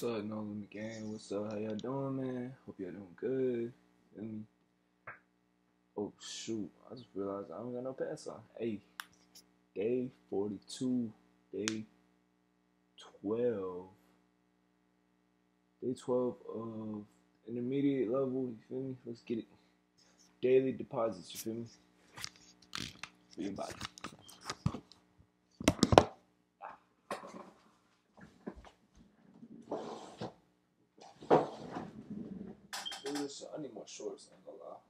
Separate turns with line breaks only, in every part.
up, Nolan the gang? What's up? How y'all doing, man? Hope y'all doing good. Feel me? Oh shoot! I just realized I don't got no pass on. Hey, day 42, day 12, day 12 of intermediate level. You feel me? Let's get it. Daily deposits. You feel me? For your body. I need more shorts. I ain't gonna lie.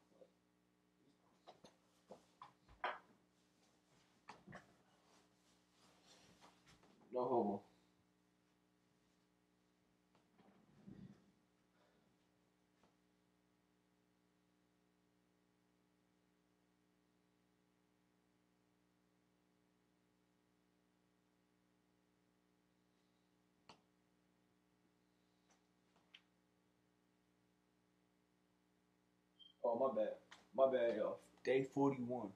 No homo. Oh my bad. My bad, y'all. Day 41.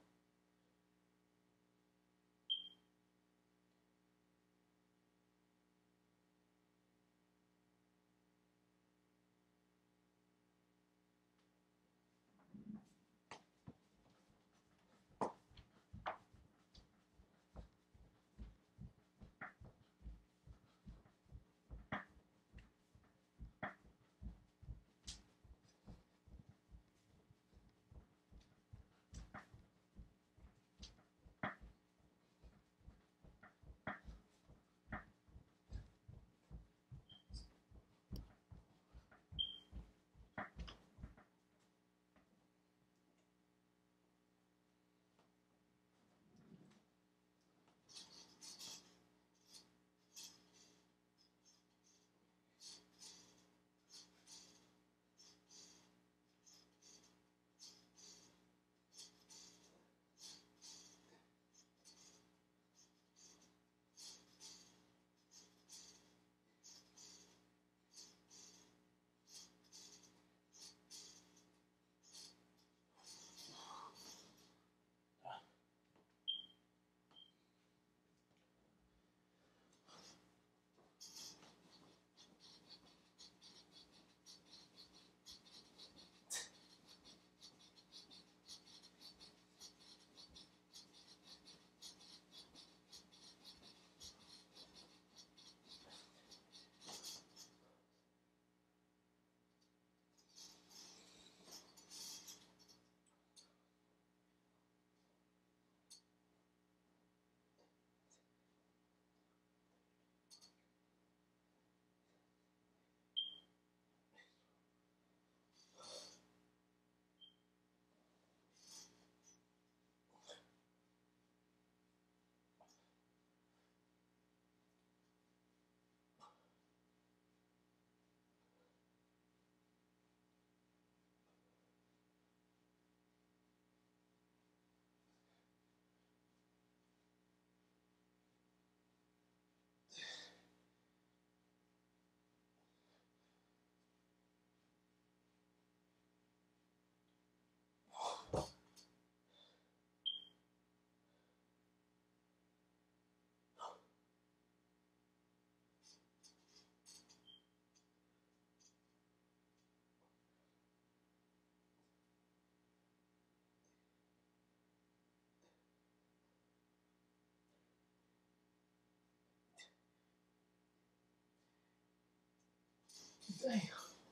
Damn.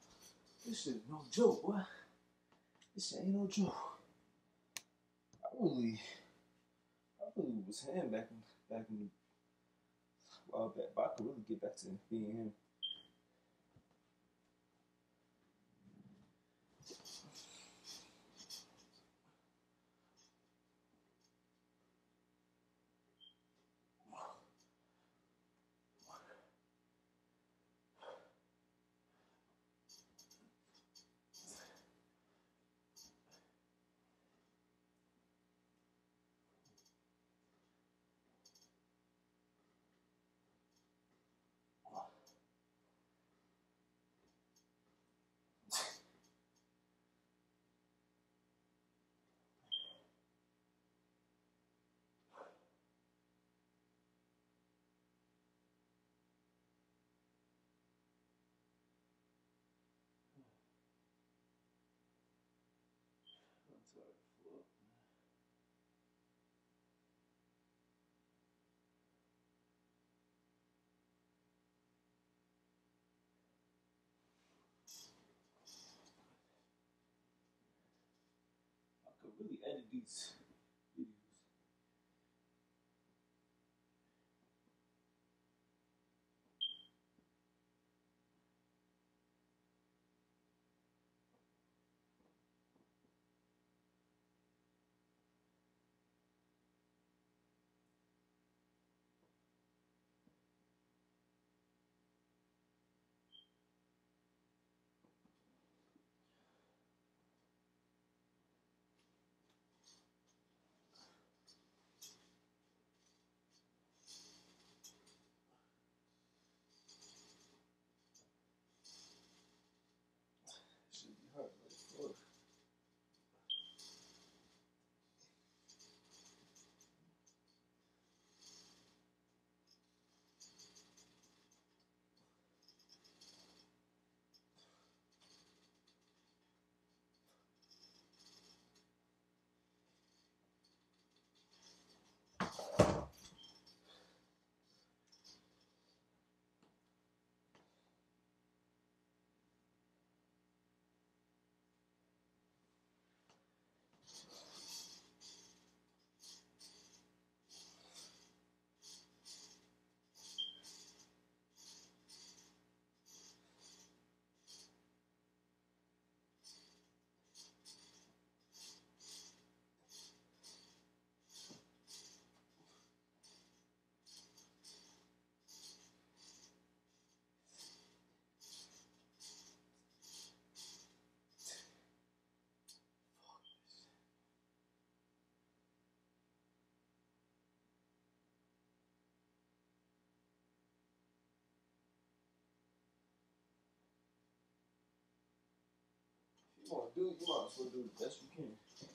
This shit no joke, boy. This shit ain't no joke. I really, I really was him back in a while back, but I could really get back to being him. Start flip. I could really edit these videos. Should be hard, like fuck. If you want to do it, you might as well do the best you can.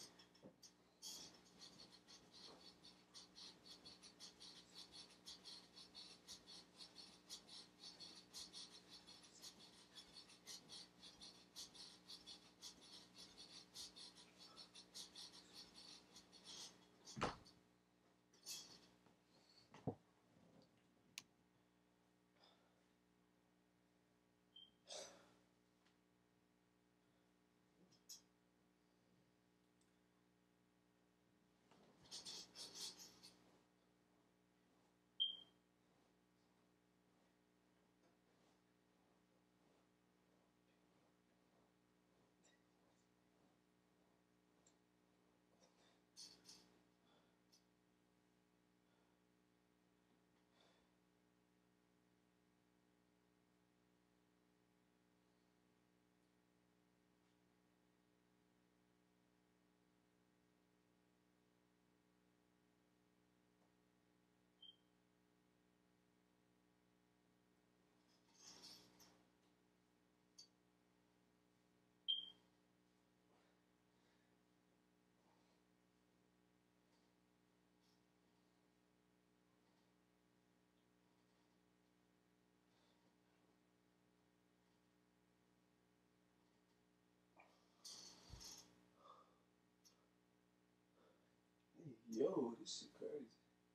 Hey, yo, this shit crazy.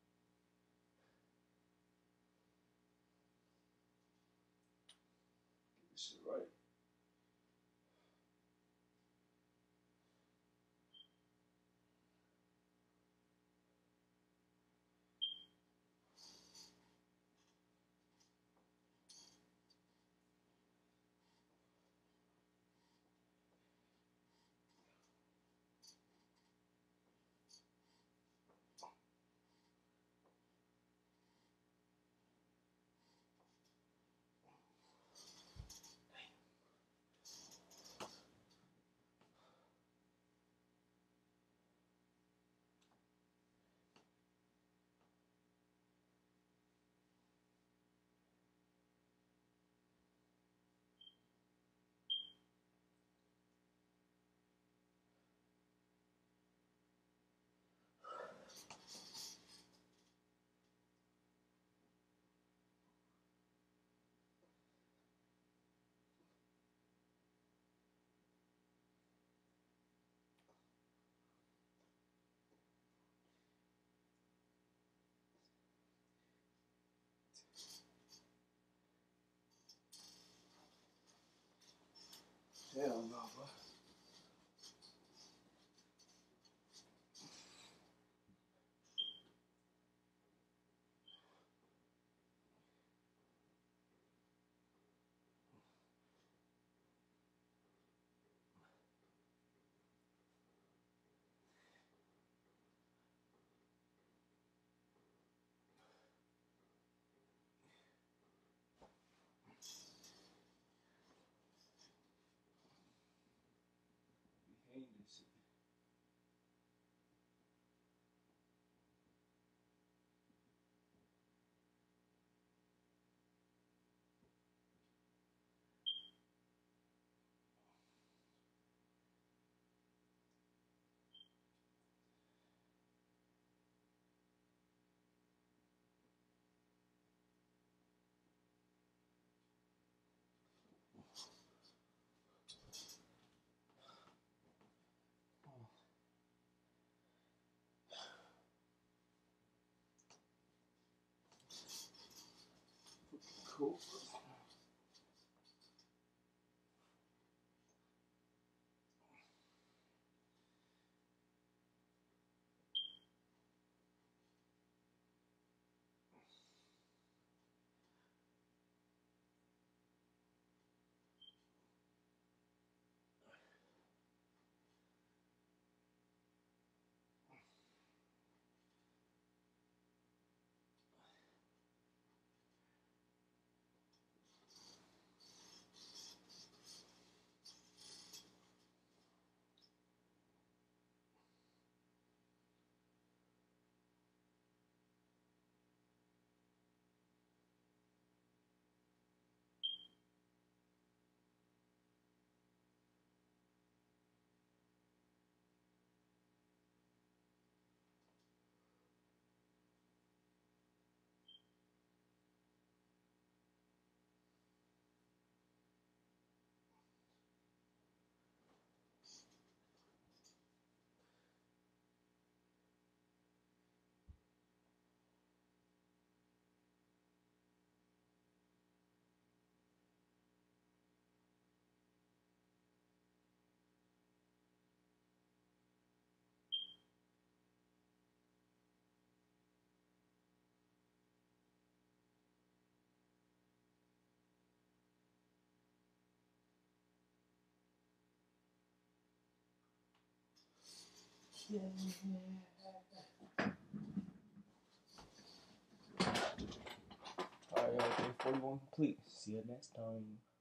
Get this shit right. cool. Yeah. Alright, y'all, day 41 complete. See you next time.